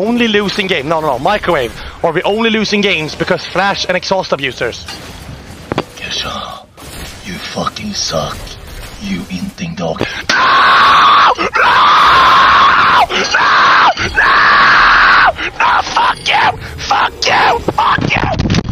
only losing game. No. Microwave. Or are we only losing games because Flash and exhaust abusers? KESHA, you fucking suck. You inting dog. No! Fuck you!